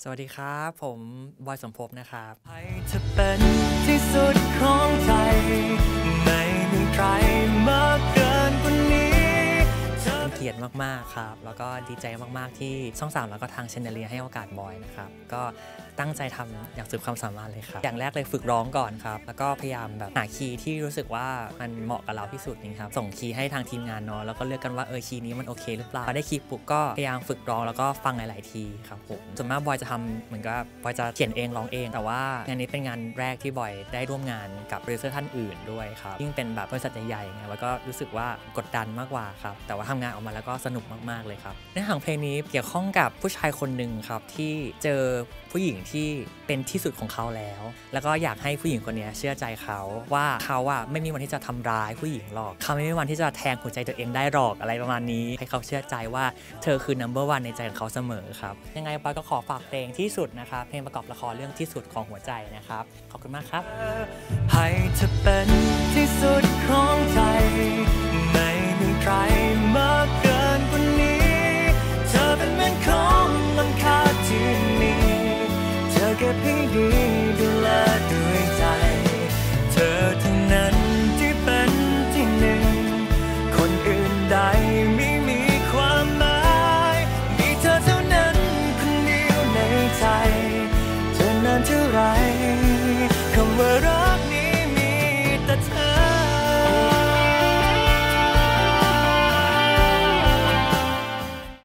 สวัสดีครับผมบอยสมภพนะครับให้เธอเป็นที่สุดของใจไม่มีใครมากเกินกว่านี้เป็นเกียรติมากๆครับแล้วก็ดีใจมากๆที่ช่อง3แล้วก็ทางเชนเนเลียให้โอกาสบอยนะครับก็ตั้งใจทำอย่างสุดความสามารถเลยครับอย่างแรกเลยฝึกร้องก่อนครับแล้วก็พยายามแบบหาคีย์ที่รู้สึกว่ามันเหมาะกับเราที่สุดนี่ครับส่งคีย์ให้ทางทีมงานเนาะแล้วก็เลือกกันว่าคีย์นี้มันโอเคหรือเปล่าพอได้คีย์ปุ๊บก็พยายามฝึกร้องแล้วก็ฟังหลายๆทีครับผมส่วนมากบอยจะทำเหมือนกับบอยจะเขียนเองร้องเองแต่ว่างานนี้เป็นงานแรกที่บอยได้ร่วมงานกับโปรดิวเซอร์ท่านอื่นด้วยครับยิ่งเป็นแบบบริษัทใหญ่ๆไงแล้วก็รู้สึกว่ากดดันมากกว่าครับแต่ว่าทำงานออกมาแล้วก็สนุกมากๆเลยครับเนื้อหาเพลงนี้เกี่ยวข้องกับผู้ชายคนหนึ่งครับที่เจอผู้หญิงที่เป็นที่สุดของเขาแล้วก็อยากให้ผู้หญิงคนนี้เชื่อใจเขาว่าเขาอะไม่มีวันที่จะทำร้ายผู้หญิงหรอกเขาไม่มีวันที่จะแทงหัวใจตัวเองได้หรอกอะไรประมาณนี้ให้เขาเชื่อใจว่าเธอคือ number one ในใจของเขาเสมอครับยังไงปอยก็ขอฝากเพลงที่สุดนะครับเพลงประกอบละครเรื่องที่สุดของหัวใจนะครับขอบคุณมากครับให้เธอเป็นที่สุดของใจไม่มีใคร